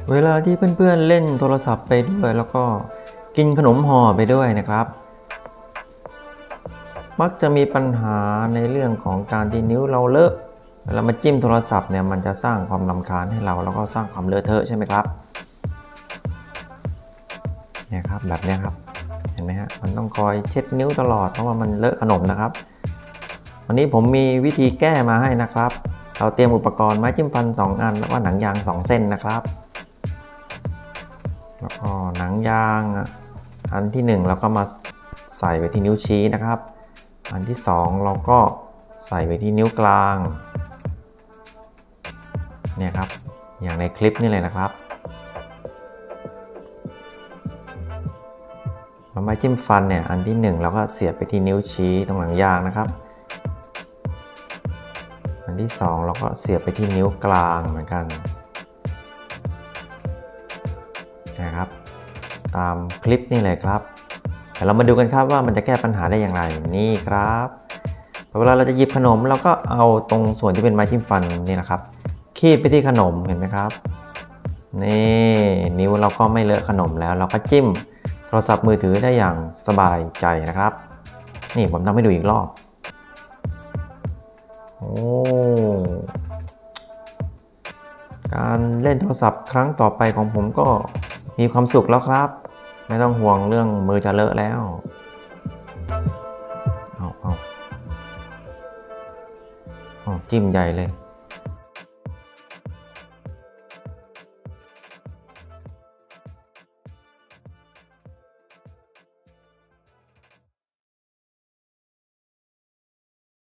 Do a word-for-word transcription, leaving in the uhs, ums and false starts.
เวลาที่เพื่อนๆเล่นโทรศัพท์ไปด้วยแล้วก็กินขนมห่อไปด้วยนะครับมักจะมีปัญหาในเรื่องของการที่นิ้วเราเลอะเวลามาจิ้มโทรศัพท์เนี่ยมันจะสร้างความรำคาญให้เราแล้วก็สร้างความเลอะเทอะใช่ไหมครับเนี่ยครับแบบนี้ครับเห็นไหมฮะมันต้องคอยเช็ดนิ้วตลอดเพราะว่ามันเลอะขนมนะครับวันนี้ผมมีวิธีแก้มาให้นะครับเราเตรียมอุปกรณ์ไม้จิ้มฟันสองอันแล้วก็หนังยางสองเส้นนะครับแล้วก็หนังยางอันที่หนึ่งเราก็มาใส่ไว้ที่นิ้วชี้นะครับอันที่สองเราก็ใส่ไว้ที่นิ้วกลางเนี่ยครับอย่างในคลิปนี่เลยนะครับไม้จิ้มฟันเนี่ยอันที่หนึ่งเราก็เสียบไปที่นิ้วชี้ตรงหนังยางนะครับอันที่สองเราก็เสียบไปที่นิ้วกลางเหมือนกันนะครับตามคลิปนี่เลยครับเดี๋ยวเรามาดูกันครับว่ามันจะแก้ปัญหาได้อย่างไรนี่ครับเวลาเราจะหยิบขนมเราก็เอาตรงส่วนที่เป็นไม้จิ้มฟันนี่นะครับคีบไปที่ขนมเห็นไหมครับนี่นิ้วเราก็ไม่เลอะขนมแล้วเราก็จิ้มโทรศัพท์มือถือได้อย่างสบายใจนะครับนี่ผมทำให้ดูอีกรอบโอ้การเล่นโทรศัพท์ครั้งต่อไปของผมก็มีความสุขแล้วครับไม่ต้องห่วงเรื่องมือจะเลอะแล้วเอาเอาเอาจิ้มใหญ่เลย